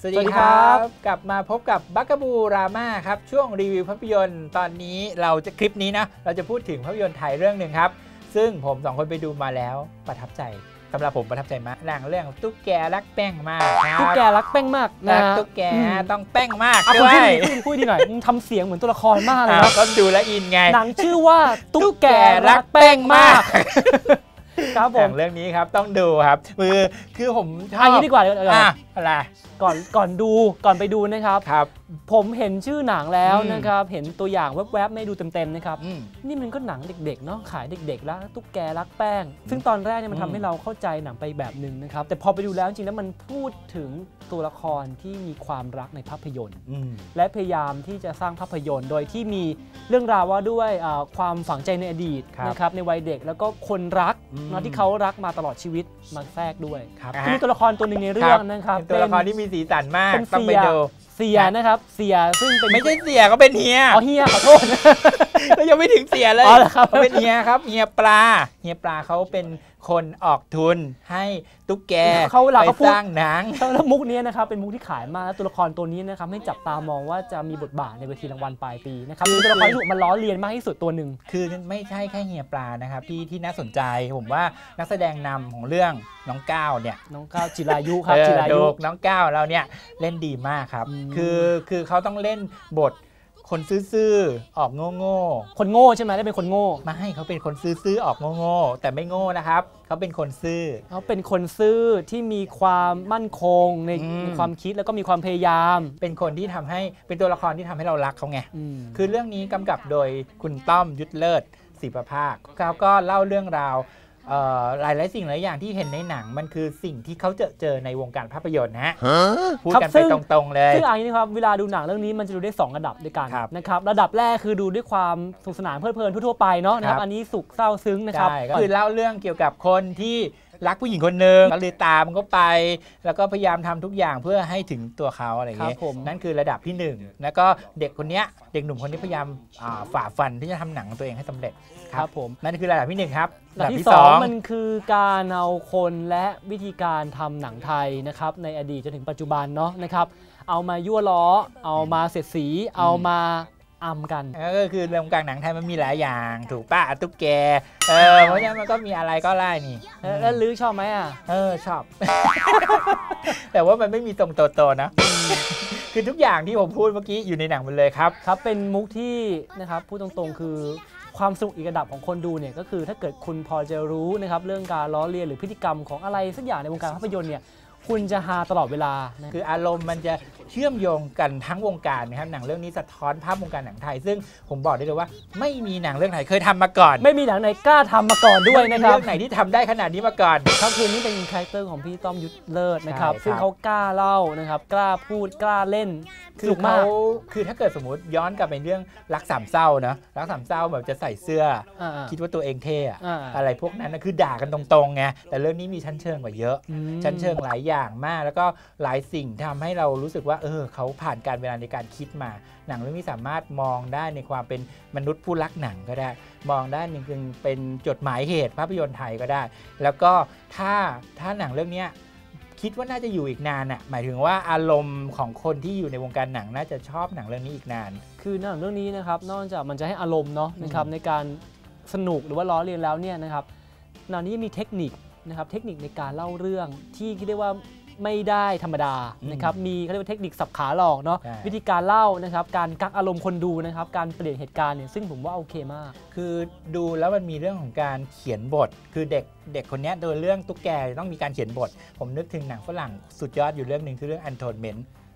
สวัสดีครับกลับมาพบกับบักกะบูราม่าครับช่วงรีวิวภาพยนตร์ตอนนี้คลิปนี้นะเราจะพูดถึงภาพยนตร์ไทยเรื่องหนึ่งครับซึ่งผม2คนไปดูมาแล้วประทับใจสำหรับผมประทับใจมากหนังเรื่องตุ๊กแกรักแป้งมากตุ๊กแกรักแป้งมากนะตุ๊กแกต้องแป้งมากด้วยพูดดีหน่อยมึงทำเสียงเหมือนตัวละครมากเลยนะก็ดูแลอินไงหนังชื่อว่าตุ๊กแกรักแป้งมากครับผมเรื่องนี้ครับต้องดูครับคือผมชอบอันนี้ดีกว่าอะไรก่อนไปดูนะครับผมเห็นชื่อหนังแล้วนะครับเห็นตัวอย่างแวบๆไม่ดูเต็มๆนะครับนี่มันก็หนังเด็กๆเนาะขายเด็กๆแล้วตุ๊กแกรักแป้งซึ่งตอนแรกเนี่ยมันทำให้เราเข้าใจหนังไปแบบนึงนะครับแต่พอไปดูแล้วจริงๆแล้วมันพูดถึงตัวละครที่มีความรักในภาพยนตร์และพยายามที่จะสร้างภาพยนตร์โดยที่มีเรื่องราวว่าด้วยความฝังใจในอดีตนะครับในวัยเด็กแล้วก็คนรักที่เขารักมาตลอดชีวิตมาแทรกด้วยมีตัวละครตัวหนึ่งในเรื่องนะครับเป็นตัวละครที่มีสีสันมากต้องไปดูเสียนะครับเสียซึ่งเป็นไม่ใช่เสียก็เป็นเฮียเฮียขอโทษแล้วยังไม่ถึงเสียเลยเขาเป็นเฮียครับเฮียปลาเขาเป็นคนออกทุนให้ตุ๊กแกไปสร้างหนังแล้วมุกนี้นะครับเป็นมุกที่ขายมากแล้วตัวละครตัวนี้นะครับให้จับตามองว่าจะมีบทบาทในเวทีรางวัลปลายปีนะครับคือตัวละครที่ถูกมันล้อเลียนมากที่สุดตัวหนึ่งคือไม่ใช่แค่เฮียปลานะครับที่น่าสนใจผมว่านักแสดงนำของเรื่องน้องก้าวเนี่ยน้องก้าวจิรายุครับจิรายุน้องก้าวเราเนี่ยเล่นดีมากครับคือเขาต้องเล่นบทคนซื่อๆออกโง่คนโง่ใช่ไหมได้เป็นคนโง่ไม่ให้เขาเป็นคนซื่อๆออกโง่แต่ไม่โง่นะครับเขาเป็นคนซื่อเขาเป็นคนซื่อที่มีความมั่นคงในความคิดแล้วก็มีความพยายามเป็นคนที่ทำให้เป็นตัวละครที่ทำให้เรารักเขาไงคือเรื่องนี้กำกับโดยคุณต้อมยุทธเลิศศรีประภาคเขาก็เล่าเรื่องราวหลายสิ่งหลายอย่างที่เห็นในหนังมันคือสิ่งที่เขาเจอในวงการภาพยนตร์นะพูดกันไปตรงๆเลยซึ่งอันนี้ครับเวลาดูหนังเรื่องนี้มันจะดูได้2ระดับด้วยกันนะครับระดับแรกคือดูด้วยความสนุกสนานเพลิดเพลินทั่วไปเนาะนะครับอันนี้สุขเศร้าซึ้งนะครับคือเล่าเรื่องเกี่ยวกับคนที่รักผู้หญิงคนหนึ่งก็เลยตามก็ไปแล้วก็พยายามทำทุกอย่างเพื่อให้ถึงตัวเขาอะไรอย่างเงี้ยนั่นคือระดับที่1แล้วก็เด็กคนนี้เด็กหนุ่มคนนี้พยายามฝ่าฟันที่จะทำหนังตัวเองให้สำเร็จครับผมนั่นคือระดับที่1ครับระดับที่2มันคือการเอาคนและวิธีการทำหนังไทยนะครับในอดีตจนถึงปัจจุบันเนาะนะครับเอามายั่วล้อเอามาเสียดสีเอามากันก็คือวงการหนังไทยมันมีหลายอย่างถูกป่ะตุ๊กแกเพราะฉะนั้นมันก็มีอะไรก็ไล่นี่แล้วลื้อชอบไหมชอบ แต่ว่ามันไม่มีตรงโตๆนะคือทุกอย่างที่ผมพูดเมื่อกี้อยู่ในหนังหมดเลยครับเป็นมุกที่นะครับพูดตรงๆคือความสนุกอีกระดับของคนดูเนี่ยก็คือถ้าเกิดคุณพอจะรู้นะครับเรื่องการล้อเลียนหรือพฤติกรรมของอะไรสักอย่างในวงการภาพยนตร์เนี่ยคุณจะฮาตลอดเวลาคืออารมณ์มันจะเชื่อมโยงกันทั้งวงการนะครับหนังเรื่องนี้สะท้อนภาพวงการหนังไทยซึ่งผมบอกได้เลยว่าไม่มีหนังเรื่องไหนเคยทำมาก่อนไม่มีหนังไหนกล้าทำมาก่อนด้วยนะครับเรื่องไหนที่ทำได้ขนาดนี้มาก่อนครับคือนี่เป็นคาแรคเตอร์ของพี่ต้อมยุทธเลิศนะครับซึ่งเขากล้าเล่านะครับกล้าพูดกล้าเล่นคือถ้าเกิดสมมติย้อนกลับไปเรื่องรักสามเศร้านะรักสามเศร้าแบบจะใส่เสื้อคิดว่าตัวเองเท่อะไรพวกนั้นนะคือด่ากันตรงๆไงแต่เรื่องนี้มีชั้นเชิงกว่าเยอะชั้นเชิงหลายอย่างมากแล้วก็หลายสิ่งทำให้เรารู้สึกว่าเขาผ่านการเวลาในการคิดมาหนังเรื่องนี้สามารถมองได้ในความเป็นมนุษย์ผู้รักหนังก็ได้มองได้จริงๆเป็นจดหมายเหตุภาพยนตร์ไทยก็ได้แล้วก็ถ้าหนังเรื่องนี้คิดว่าน่าจะอยู่อีกนานหมายถึงว่าอารมณ์ของคนที่อยู่ในวงการหนังน่าจะชอบหนังเรื่องนี้อีกนานคือหนังเรื่องนี้นะครับนอกจากมันจะให้อารมณ์เนาะนะครับในการสนุกหรือว่าล้อเลียนแล้วเนี่ยนะครับหนังนี้มีเทคนิคนะครับเทคนิคในการเล่าเรื่องที่คิดได้ว่าไม่ได้ธรรมดานะครับมีเขาเรียกว่าเทคนิคสับขาหลอกเนาะวิธีการเล่านะครับการกักอารมณ์คนดูนะครับการเปลี่ยนเหตุการณ์เนี่ยซึ่งผมว่าโอเคมากคือดูแล้วมันมีเรื่องของการเขียนบทคือเด็กคนนี้โดยเรื่องตุ๊กแกต้องมีการเขียนบทผมนึกถึงหนังฝรั่งสุดยอดอยู่เรื่องหนึ่งคือเรื่อง Atonement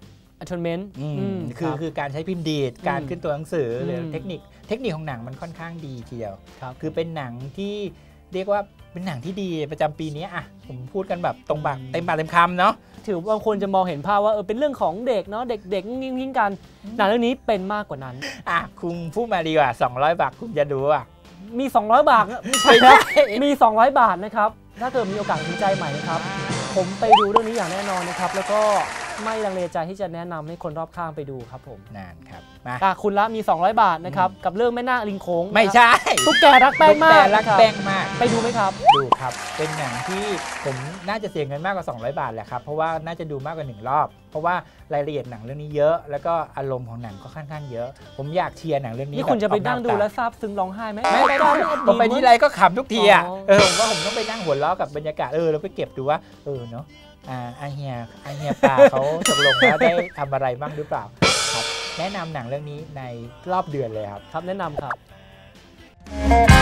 คือการใช้พิมพ์ดีดการขึ้นตัวหนังสือหรือเทคนิคของหนังมันค่อนข้างดีทีเดียวคือเป็นหนังที่เรียกว่าเป็นหนังที่ดีประจำปีนี้ผมพูดกันแบบตรงปากเต็มปากเต็มคำเนาะถือบางคนจะมองเห็นภาพว่าเป็นเรื่องของเด็กเนาะเด็กยิ่งกันหนังเรื่องนี้เป็นมากกว่านั้นคุณพูดมาดีกว่า200 บาทคุณจะดูมี200 บาทไม่ใช่มี200 บาทนะครับถ้าเกิดมีโอกาสสนใจใหม่นะครับผมไปดูเรื่องนี้อย่างแน่นอนนะครับแล้วก็ไม่ลังเลใจที่จะแนะนำให้คนรอบข้างไปดูครับผมนานครับคุณละมี200 บาทนะครับกับเรื่องแม่นาคลิงโค้งไม่ใช่ตุ๊กแกรักแป้งมากไปดูไหมครับดูครับเป็นหนังที่ผมน่าจะเสียเงินมากกว่า200 บาทแหละครับเพราะว่าน่าจะดูมากกว่า1 รอบเพราะว่ารายละเอียดหนังเรื่องนี้เยอะแล้วก็อารมณ์ของหนังก็ค่อนข้างเยอะผมอยากเชียร์หนังเรื่องนี้นี่คุณจะไปนั่งดูแล้วซาบซึ้งร้องไห้ไหมไม่ได้ผมไปที่ไรก็ขำทุกทีอ่ะผมว่าผมต้องไปนั่งหัวเราะกับบรรยากาศแล้วไปเก็บดูว่าเนาะอาเฮียปาเขาตกลงว่าได้ทำอะไรบ้างหรือเปล่าครับแนะนำหนังเรื่องนี้ในรอบเดือนเลยครับแนะนำครับ